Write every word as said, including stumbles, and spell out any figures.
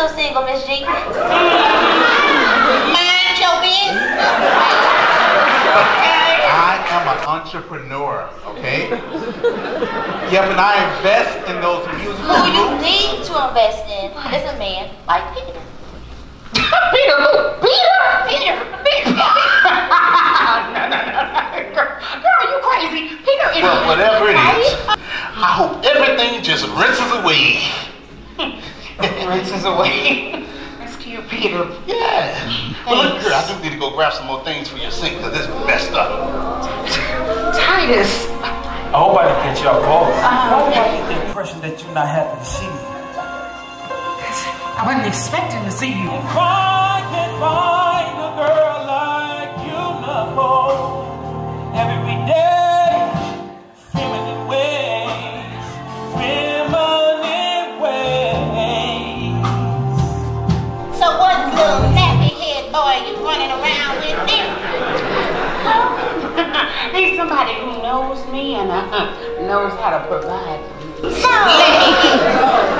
still single, Miss Jenkins. Mind your business. I am an entrepreneur, okay? Yep, and I invest in those musical Who you groups. need to invest in is a man like Peter. Peter, who? Peter? Peter? Peter? no, no, no, no. Girl, girl, you crazy. Peter is... Well, whatever it is, I hope everything just rinses away. Rinses away. That's cute, Peter. Yeah. Well, look here, I do need to go grab some more things for your sink, because it's messed up. Titus. I hope I didn't catch you off guard. Why do I get the impression that you're not happy to see me? I wasn't expecting to see you. If I can find a girl like you, Nicole, every day, feminine ways, feminine ways. So what little nappy head boy you running around with there? He's somebody who knows me and uh, knows how to provide for me. So let me get